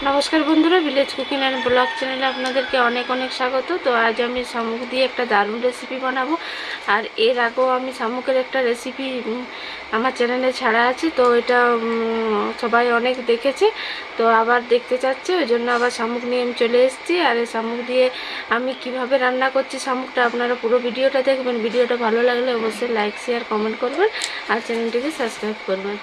নমস্কার বন্ধুরা, village cooking and blog চ্যানেলে আপনাদেরকে অনেক অনেক স্বাগত। তো আজ আমি শামুক দিয়ে একটা দারুণ রেসিপি বানাবো। আর এর আগেও আমি শামুকের একটা রেসিপি আমার চ্যানেলে ছাড়া আছে, তো এটা সবাই অনেক দেখেছে, তো আবার দেখতে চাচ্ছে, ওই জন্য আবার শামুক নিয়ে আমি চলে এসেছি। আর এই শামুক দিয়ে আমি কিভাবে রান্না করছি শামুকটা আপনারা পুরো ভিডিওটা দেখবেন। ভিডিওটা ভালো লাগলে অবশ্যই লাইক শেয়ার কমেন্ট করবেন আর চ্যানেলটিকে সাবস্ক্রাইব করবেন।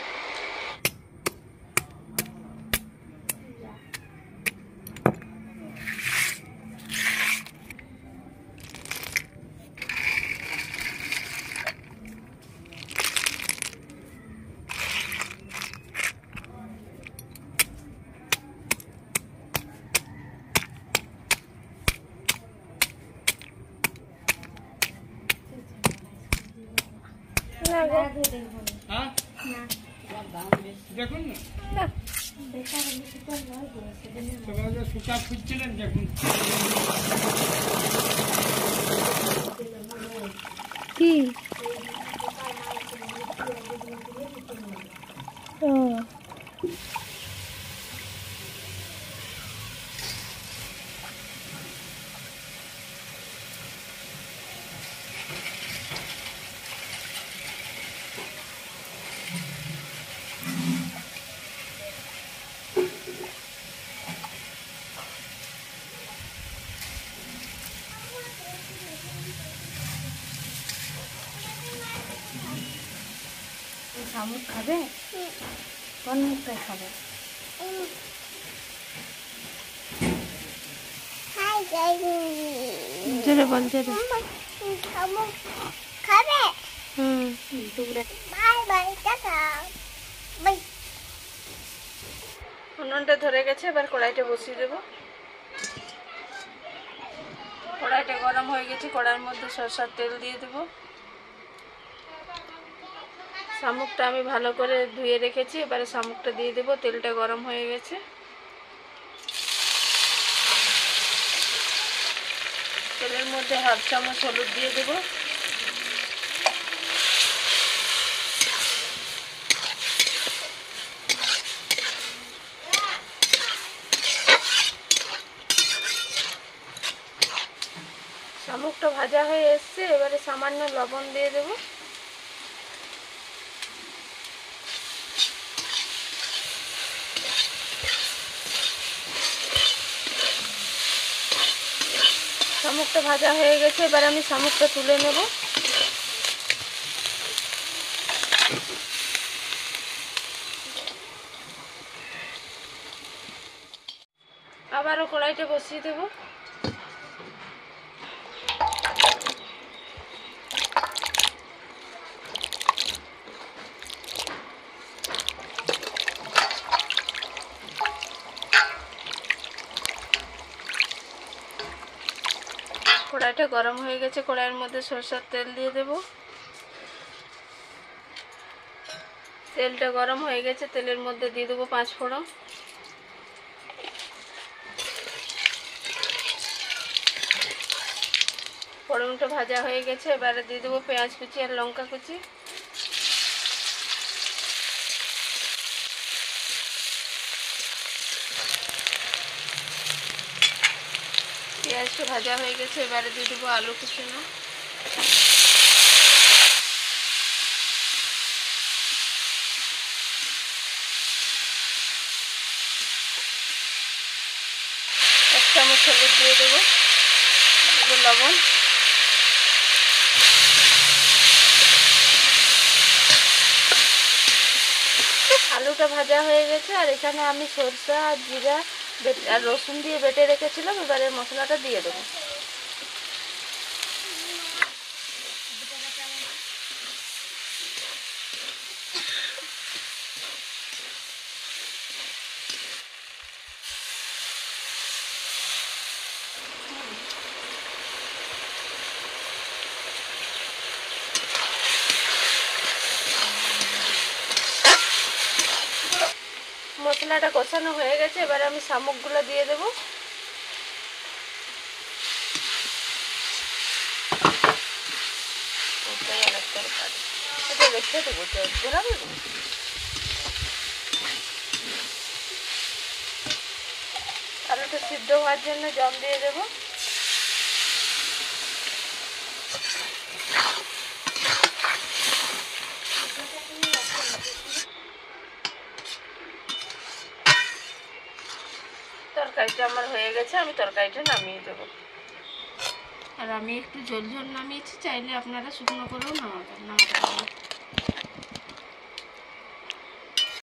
দেখুন না সুতা খুঁজছিলেন, দেখুন কি শামুক খাবে? কোন মুখটা খাবে? জোরে বল, জোরে। শামুক খাবে? বাই বাই, টাটা বাই। উনুনটা ধরে গেছে, এবার কড়াইটা বসিয়ে দেবো। কড়াইটা গরম হয়ে গেছে, কড়াইয়ের মধ্যে সরষের তেল দিয়ে দেবো। শামুকটা আমি ভালো করে ধুয়ে রেখেছি, এবারে শামুকটা দিয়ে দেবো। তেলটা গরম হয়ে গেছে, তেলের মধ্যে হাফ চামচ হলুদ দিয়ে দেবো। শামুকটা ভাজা হয়ে এসছে, এবারে সামান্য লবণ দিয়ে দেবো। শামুকটা ভাজা হয়ে গেছে, এবার আমি শামুকটা তুলে নেব। আবারও কড়াইটা বসিয়ে দেব। কড়াইটা গরম হয়ে গেছে, কড়াইয়ের মধ্যে সরষের তেল দিয়ে দেব। তেলটা গরম হয়ে গেছে, তেলের মধ্যে দিয়ে দেবো 5 ফোড়ন। ফোড়নটা ভাজা হয়ে গেছে, এবারে দিয়ে দেবো পেঁয়াজ কুচি আর লঙ্কা কুচি। পেঁয়াজটা ভাজা হয়ে গেছে, এবারে দিয়ে দেবো আলু কুচানো। এক চামচ হলুদ দিয়ে দেবো, লবণ। আলুটা ভাজা হয়ে গেছে, আর এখানে আমি সরষে আর জিরা আর রসুন দিয়ে বেটে রেখেছিলাম, এবারে মশলাটা দিয়ে দেবো। মশলাটা কষানো হয়ে গেছে, এবারে আমি শামুকগুলো দিয়ে দেবো। রেখে দেবো, ঘোরাবে। মাংস সিদ্ধ হওয়ার জন্য জল দিয়ে দেব। তরকারিটা আমার হয়ে গেছে, আমি তরকারিটা নামিয়ে দেবো। আর আমি একটু ঝোল ঝোল নামিয়েছি, চাইলে আপনারা শুকনো করেও নামাতে পারেন।